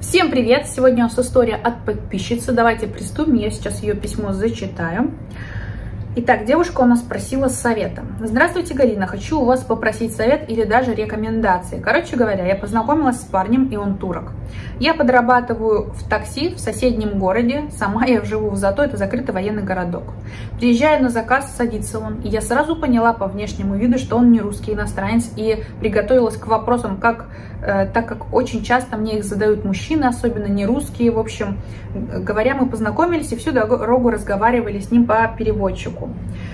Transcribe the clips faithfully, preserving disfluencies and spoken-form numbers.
Всем привет! Сегодня у нас история от подписчицы. Давайте приступим. Я сейчас ее письмо зачитаю. Итак, девушка у нас просила совета. Здравствуйте, Галина. Хочу у вас попросить совет или даже рекомендации. Короче говоря, я познакомилась с парнем, и он турок. Я подрабатываю в такси в соседнем городе. Сама я живу в Зато, это закрытый военный городок. Приезжаю на заказ, садится он. И я сразу поняла по внешнему виду, что он не русский иностранец. И приготовилась к вопросам, как, э, так как очень часто мне их задают мужчины, особенно не русские. В общем, говоря, мы познакомились и всю дорогу разговаривали с ним по переводчику.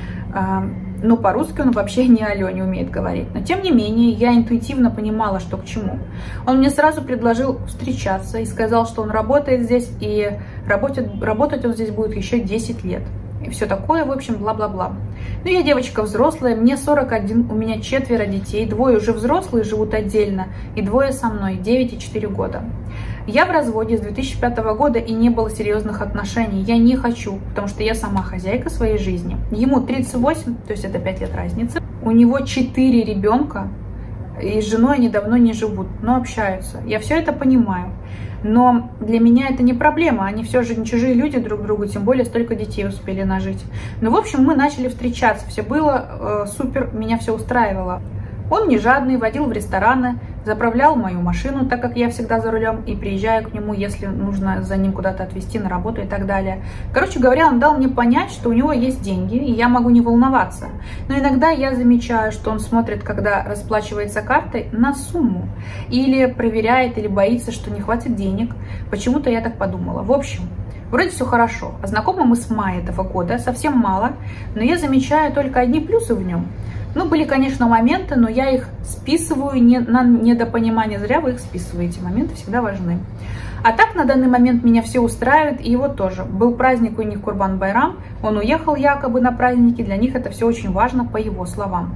Но по-русски он вообще не алё не умеет говорить. Но тем не менее, я интуитивно понимала, что к чему. Он мне сразу предложил встречаться и сказал, что он работает здесь, и работать, работать он здесь будет еще десять лет. И все такое, в общем, бла-бла-бла. Ну, я девочка взрослая, мне сорок один, у меня четверо детей, двое уже взрослые, живут отдельно, и двое со мной, девять и четыре года. Я в разводе с две тысячи пятого года, и не было серьезных отношений. Я не хочу, потому что я сама хозяйка своей жизни. Ему тридцать восемь, то есть это пять лет разницы. У него четыре ребенка, и с женой они давно не живут, но общаются. Я все это понимаю. Но для меня это не проблема, они все же не чужие люди друг другу, тем более столько детей успели нажить. Ну, в общем, мы начали встречаться, все было э, супер, меня все устраивало. Он не жадный, водил в рестораны, заправлял мою машину, так как я всегда за рулем, и приезжаю к нему, если нужно за ним куда-то отвезти на работу и так далее. Короче говоря, он дал мне понять, что у него есть деньги, и я могу не волноваться. Но иногда я замечаю, что он смотрит, когда расплачивается картой, на сумму. Или проверяет, или боится, что не хватит денег. Почему-то я так подумала. В общем, вроде все хорошо. А знакомы мы с мая этого года, совсем мало, но я замечаю только одни плюсы в нем. Ну, были, конечно, моменты, но я их списываю не, на недопонимание. Зря вы их списываете. Моменты всегда важны. А так, на данный момент меня все устраивает, и его тоже. Был праздник у них Курбан-Байрам, он уехал якобы на праздники, для них это все очень важно, по его словам.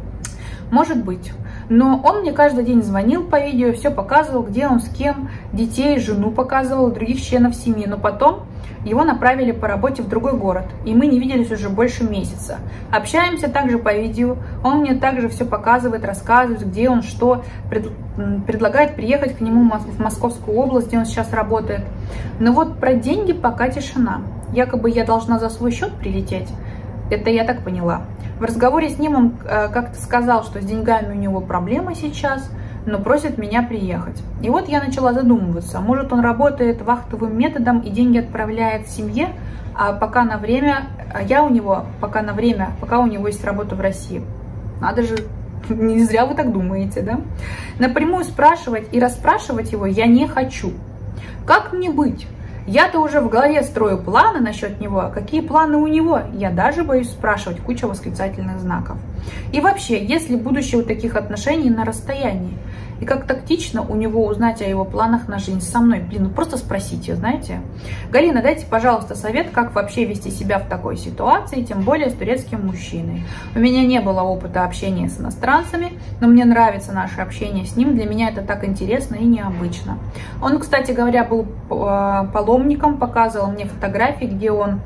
Может быть. Но он мне каждый день звонил по видео, все показывал, где он, с кем, детей, жену показывал, других членов семьи. Но потом его направили по работе в другой город, и мы не виделись уже больше месяца. Общаемся также по видео, он мне также все показывает, рассказывает, где он, что, пред, предлагает приехать к нему в Московскую область, где он сейчас работает. Но вот про деньги пока тишина. Якобы я должна за свой счет прилететь. Это я так поняла. В разговоре с ним он э, как-то сказал, что с деньгами у него проблема сейчас, но просит меня приехать. И вот я начала задумываться, может он работает вахтовым методом и деньги отправляет семье, а пока на время, а я у него пока на время, пока у него есть работа в России. Надо же, не зря вы так думаете, да? Напрямую спрашивать и расспрашивать его я не хочу. Как мне быть? Я-то уже в голове строю планы насчет него. А какие планы у него? Я даже боюсь спрашивать, куча восклицательных знаков. И вообще, есть ли будущее у таких отношений на расстоянии? И как тактично у него узнать о его планах на жизнь со мной? Блин, ну просто спросите, знаете. Галина, дайте, пожалуйста, совет, как вообще вести себя в такой ситуации, тем более с турецким мужчиной. У меня не было опыта общения с иностранцами, но мне нравится наше общение с ним. Для меня это так интересно и необычно. Он, кстати говоря, был паломником, показывал мне фотографии, где он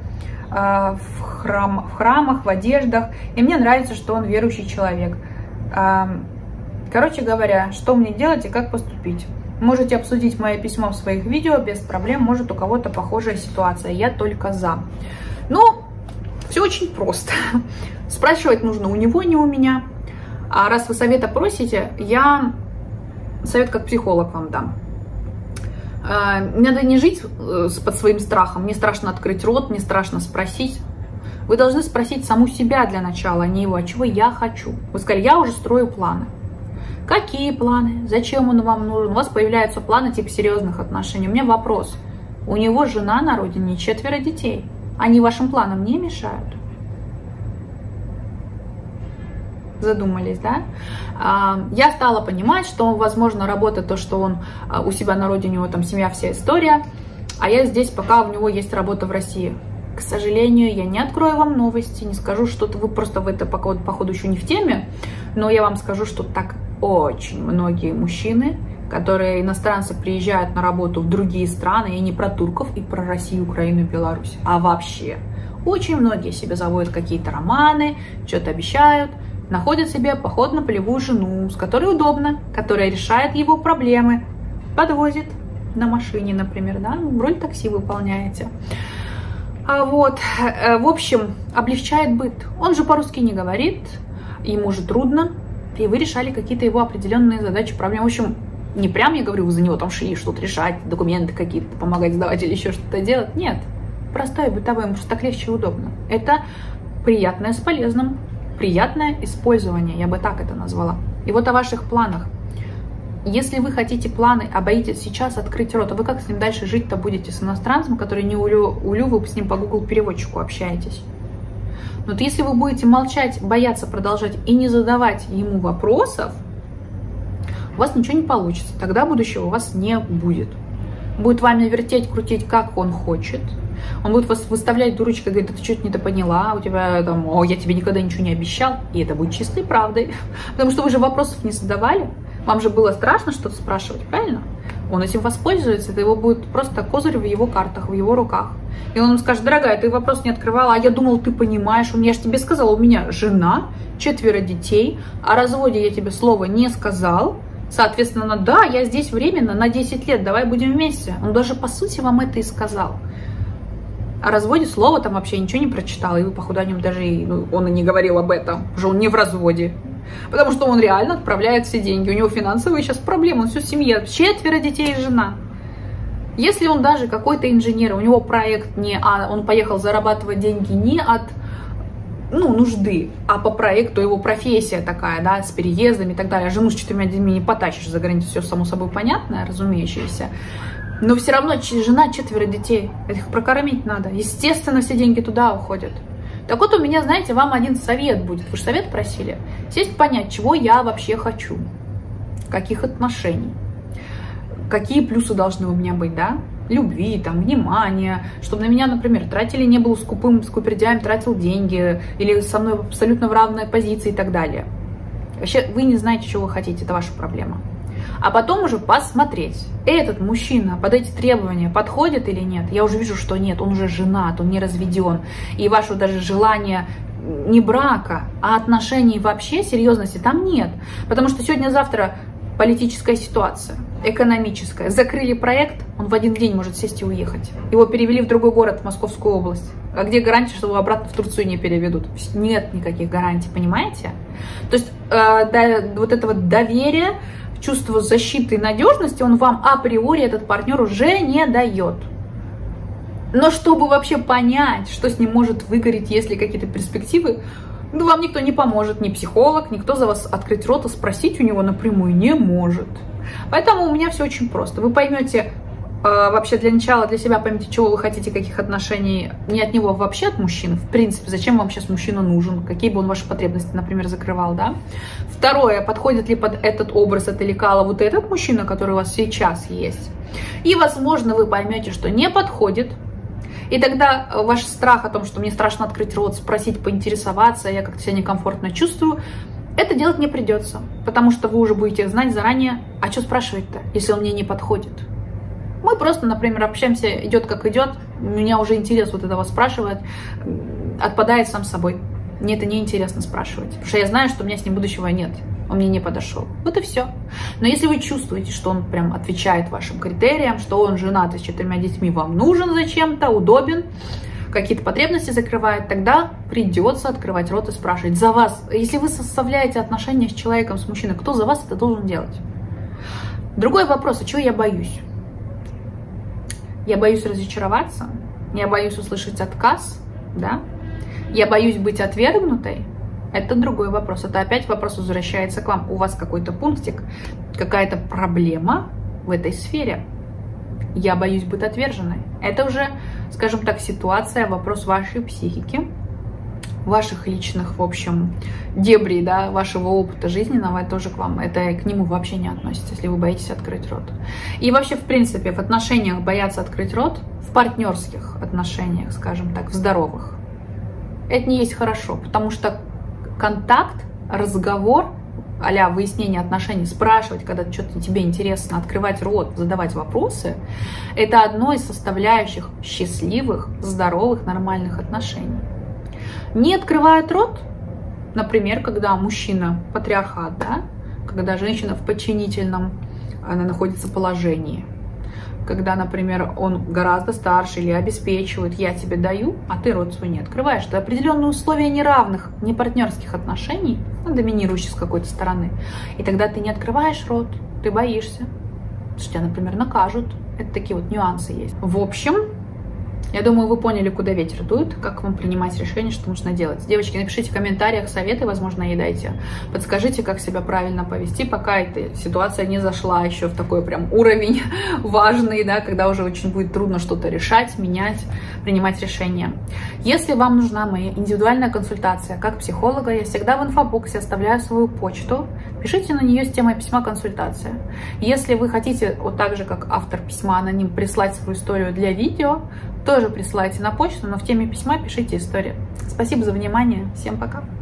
в, храм, в храмах, в одеждах. И мне нравится, что он верующий человек. Короче говоря, что мне делать и как поступить? Можете обсудить мое письмо в своих видео, без проблем. Может, у кого-то похожая ситуация. Я только за. Ну, все очень просто. Спрашивать нужно у него, не у меня. А раз вы совета просите, я совет как психолог вам дам. Надо не жить под своим страхом. Мне страшно открыть рот, мне страшно спросить. Вы должны спросить саму себя для начала, а не его, а чего я хочу. Вы сказали, я уже строю планы. Какие планы? Зачем он вам нужен? У вас появляются планы типа серьезных отношений. У меня вопрос. У него жена на родине, четверо детей. Они вашим планам не мешают? Задумались, да? Я стала понимать, что, возможно, работа то, что он у себя на родине, у него там семья, вся история, а я здесь, пока у него есть работа в России. К сожалению, я не открою вам новости, не скажу что-то, вы просто в это пока, походу, еще не в теме, но я вам скажу, что так очень многие мужчины, которые иностранцы приезжают на работу в другие страны, и не про турков, и про Россию, Украину и Беларусь, а вообще. Очень многие себе заводят какие-то романы, что-то обещают, находят себе поход на полевую жену, с которой удобно, которая решает его проблемы, подвозит, на машине, например, да, роль такси выполняете. А вот, в общем, облегчает быт. Он же по-русски не говорит, ему же трудно, и вы решали какие-то его определенные задачи, проблемы. В общем, не прям, я говорю, вы за него там шли что-то решать, документы какие-то помогать сдавать или еще что-то делать. Нет, простое бытовое, ему просто так легче и удобно. Это приятное с полезным, приятное использование, я бы так это назвала. И вот о ваших планах. Если вы хотите планы, а боитесь сейчас открыть рот, а вы как с ним дальше жить-то будете, с иностранцем, который не улю, улю, вы с ним по Google переводчику общаетесь? Но вот если вы будете молчать, бояться продолжать и не задавать ему вопросов, у вас ничего не получится. Тогда будущего у вас не будет. Будет вами вертеть, крутить, как он хочет. Он будет вас выставлять дурочкой, говорит, ты что-то не то поняла, у тебя там, о, я тебе никогда ничего не обещал. И это будет чистой правдой. Потому что вы же вопросов не задавали. Вам же было страшно что-то спрашивать, правильно? Он этим воспользуется, это его будет просто козырь в его картах, в его руках. И он вам скажет, дорогая, ты вопрос не открывала, а я думал, ты понимаешь, я же тебе сказала, у меня жена, четверо детей, о разводе я тебе слова не сказал, соответственно, да, я здесь временно на десять лет, давай будем вместе. Он даже по сути вам это и сказал. О разводе слова там вообще ничего не прочитал, и вы, походу, о нем даже и, ну, он и не говорил об этом, потому что он не в разводе. Потому что он реально отправляет все деньги. У него финансовые сейчас проблемы, он всю семью, четверо детей и жена. Если он даже какой-то инженер, у него проект не, а он поехал зарабатывать деньги не от ну, нужды, а по проекту его профессия такая, да, с переездами и так далее. Жену с четырьмя детьми не потащишь за границу, все само собой понятное, разумеющееся. Но все равно жена, четверо детей, их прокормить надо. Естественно, все деньги туда уходят. Так вот, у меня, знаете, вам один совет будет. Вы же совет просили. Сесть понять, чего я вообще хочу. Каких отношений. Какие плюсы должны у меня быть, да? Любви, там, внимания. Чтобы на меня, например, тратили, не был скупым, скупердяем, тратил деньги. Или со мной абсолютно в равной позиции и так далее. Вообще, вы не знаете, чего вы хотите. Это ваша проблема. А потом уже посмотреть, этот мужчина под эти требования подходит или нет. Я уже вижу, что нет, он уже женат, он не разведен. И ваше даже желание не брака, а отношений вообще, серьезности там нет. Потому что сегодня-завтра политическая ситуация, экономическая. Закрыли проект, он в один день может сесть и уехать. Его перевели в другой город, в Московскую область. А где гарантия, что его обратно в Турцию не переведут? Нет никаких гарантий, понимаете? То есть э, да, вот это вот доверие, чувство защиты и надежности он вам априори, этот партнер, уже не дает. Но чтобы вообще понять, что с ним может выгореть, если какие-то перспективы, ну, вам никто не поможет, ни психолог, никто за вас открыть рот и спросить у него напрямую не может. Поэтому у меня все очень просто. Вы поймете, э, вообще для начала для себя поймите, чего вы хотите, каких отношений, не от него, а вообще от мужчины. В принципе, зачем вам сейчас мужчина нужен, какие бы он ваши потребности, например, закрывал, да? Второе, подходит ли под этот образ, это лекало вот этот мужчина, который у вас сейчас есть. И, возможно, вы поймете, что не подходит. И тогда ваш страх о том, что мне страшно открыть рот, спросить, поинтересоваться, я как-то себя некомфортно чувствую, это делать не придется. Потому что вы уже будете знать заранее, а что спрашивать-то, если он мне не подходит. Мы просто, например, общаемся, идет как идет, у меня уже интерес вот этого спрашивает, отпадает сам собой. Мне это неинтересно спрашивать, потому что я знаю, что у меня с ним будущего нет, он мне не подошел. Вот и все. Но если вы чувствуете, что он прям отвечает вашим критериям, что он женат и с четырьмя детьми, вам нужен зачем-то, удобен, какие-то потребности закрывает, тогда придется открывать рот и спрашивать за вас. Если вы составляете отношения с человеком, с мужчиной, кто за вас это должен делать? Другой вопрос, а чего я боюсь? Я боюсь разочароваться, я боюсь услышать отказ, да? Я боюсь быть отвергнутой. Это другой вопрос. Это опять вопрос возвращается к вам. У вас какой-то пунктик, какая-то проблема в этой сфере. Я боюсь быть отверженной. Это уже, скажем так, ситуация, вопрос вашей психики, ваших личных, в общем, дебрей, да, вашего опыта жизненного, это тоже к вам. Это к нему вообще не относится, если вы боитесь открыть рот. И вообще, в принципе, в отношениях бояться открыть рот, в партнерских отношениях, скажем так, в здоровых, это не есть хорошо, потому что контакт, разговор, а-ля выяснение отношений, спрашивать, когда что-то тебе интересно, открывать рот, задавать вопросы, это одно из составляющих счастливых, здоровых, нормальных отношений. Не открывает рот, например, когда мужчина патриархат, да, когда женщина в подчинительном, она находится положении, когда, например, он гораздо старше или обеспечивает, я тебе даю, а ты рот свой не открываешь. Это определенные условия неравных, не партнерских отношений, ну, доминирующих с какой-то стороны. И тогда ты не открываешь рот, ты боишься, что тебя, например, накажут. Это такие вот нюансы есть. В общем, я думаю, вы поняли, куда ветер дует, как вам принимать решение, что нужно делать. Девочки, напишите в комментариях советы, возможно, ей дайте. Подскажите, как себя правильно повести, пока эта ситуация не зашла еще в такой прям уровень важный, да, когда уже очень будет трудно что-то решать, менять, принимать решения. Если вам нужна моя индивидуальная консультация как психолога, я всегда в инфобоксе оставляю свою почту. Пишите на нее с темой письма консультация. Если вы хотите, вот так же, как автор письма, аноним, прислать свою историю для видео, тоже присылайте на почту, но в теме письма пишите историю. Спасибо за внимание. Всем пока.